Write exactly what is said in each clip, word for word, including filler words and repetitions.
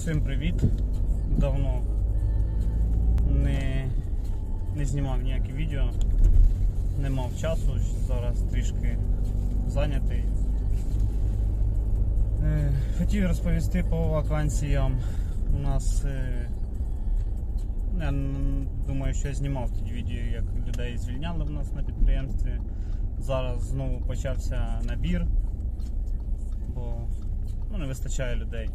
Всім привіт! Давно не, не знімав ніякі відео, не мав часу, зараз трішки зайнятий. Е, хотів розповісти по вакансіям. У нас, е, я думаю, що я знімав тоді відео, як людей звільняли в нас на підприємстві. Зараз знову почався набір, бо ну, не вистачає людей.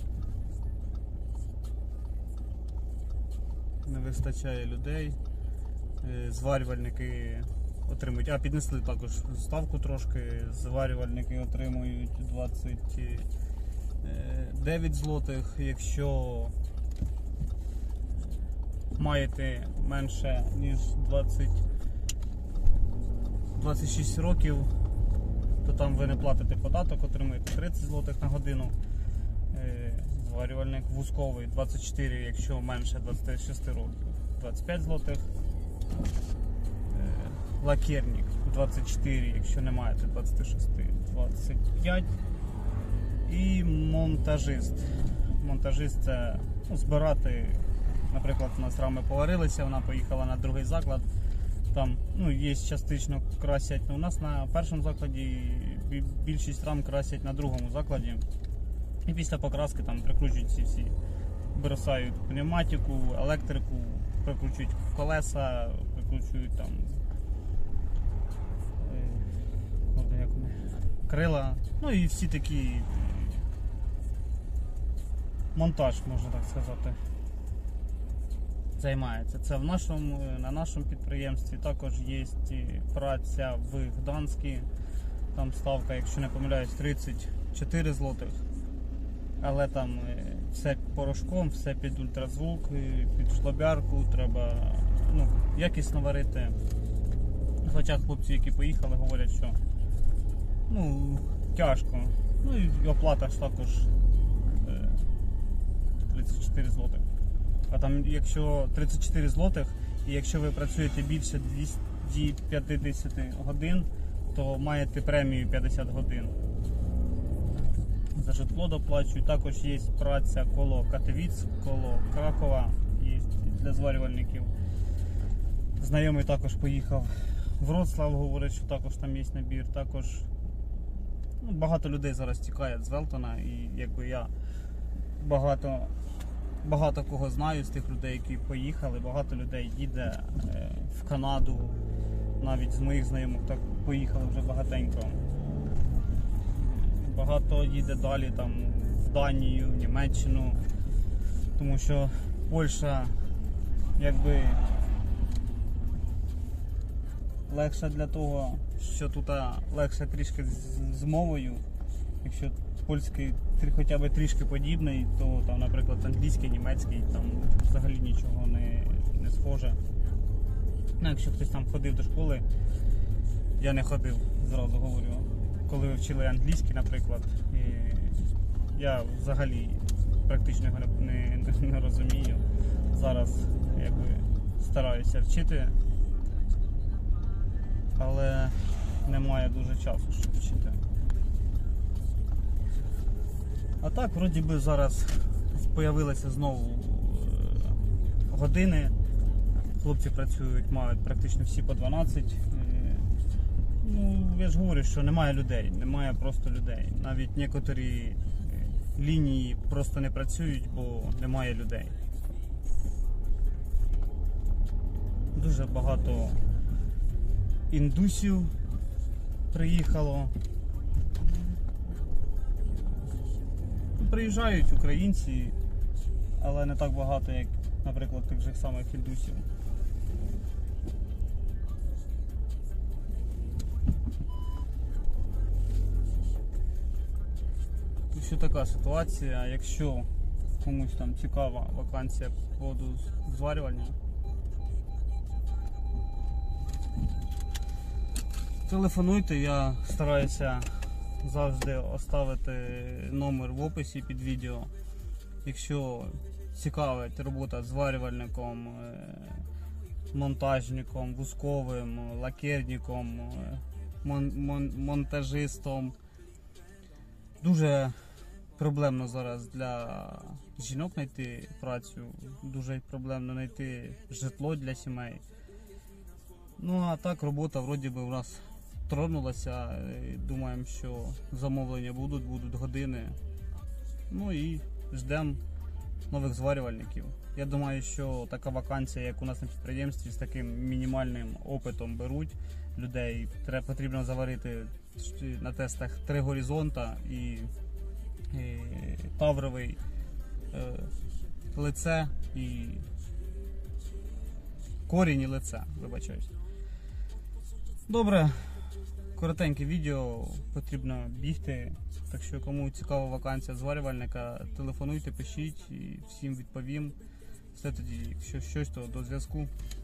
Не вистачає людей, зварювальники отримують, а піднесли також ставку трошки, зварювальники отримують двадцять дев'ять злотих, якщо маєте менше ніж двадцять, двадцять шість років, то там ви не платите податок, отримуєте тридцять злотих на годину. Зварювальник вузковий двадцять чотири, якщо менше двадцяти шести років, двадцять п'ять злотих. Лакерник двадцять чотири, якщо не маєте двадцяти шести, двадцять п'ять. І монтажист. Монтажист це ну, збирати, наприклад, у нас рами поварилися, вона поїхала на другий заклад. Там ну, є частично красять, у нас на першому закладі більшість рам красять на другому закладі. І після покраски там прикручують ці всі, бросають пневматику, електрику, прикручують колеса, прикручують там е, як вони, крила, ну і всі такі монтаж, можна так сказати, займається. Це в нашому, на нашому підприємстві. Також є праця в Гданській, там ставка, якщо не помиляюсь, тридцять чотири злотих. Але там все порошком, все під ультразвук, під жлобярку, треба ну, якісно варити. Хоча хлопці, які поїхали, говорять, що ну, тяжко. Ну і оплата ж також тридцять чотири злотих. А там якщо тридцять чотири злотих, і якщо ви працюєте більше двісті п'ятдесят годин, то маєте премію п'ятдесят годин. За житло доплачують. Також є праця коло Катовіць, коло Кракова, є для зварювальників. Знайомий також поїхав в Вроцлав, говорить, що також там є набір. Також ну, багато людей зараз тікає з Велтона, і якби я багато, багато кого знаю з тих людей, які поїхали. Багато людей їде е, в Канаду, навіть з моїх знайомих так поїхали вже багатенько. Багато їде далі там в Данію, в Німеччину, тому що Польща якби легше для того, що тут легше трішки з, з мовою. Якщо польський хоча б трішки подібний, то там, наприклад, англійський, німецький, там взагалі нічого не, не схоже. Ну, якщо хтось там ходив до школи, я не ходив, зразу говорю. Коли ви вчили англійський, наприклад, і я взагалі практично його не, не, не розумію. Зараз якби стараюся вчити, але немає дуже часу, щоб вчити. А так, вроді би, зараз з'явилися знову години. Хлопці працюють, мають практично всі по дванадцять. Ну, я ж говорю, що немає людей, немає просто людей. Навіть некоторі лінії просто не працюють, бо немає людей. Дуже багато індусів приїхало. Приїжджають українці, але не так багато, як, наприклад, тих же самих індусів. Що така ситуація, якщо комусь там цікава вакансія по поводу зварювання, телефонуйте, я стараюся завжди оставити номер в описі під відео. Якщо цікавить робота зварювальником, монтажником, вузковим, лакерником, мон мон монтажистом, дуже проблемно зараз для жінок знайти працю, дуже проблемно знайти житло для сімей. Ну а так робота вроді би у нас тронулася, думаємо, що замовлення будуть, будуть години. Ну і ждемо нових зварювальників. Я думаю, що така вакансія, як у нас на підприємстві, з таким мінімальним опитом беруть людей. Треба, потрібно заварити на тестах три горизонта і, і тавровий е, лице і корінь і лице, вибачаюсь. Добре, коротеньке відео, потрібно бігти. Так що кому цікава вакансія зварювальника, телефонуйте, пишіть і всім відповім. Все тоді, якщо щось, то до зв'язку.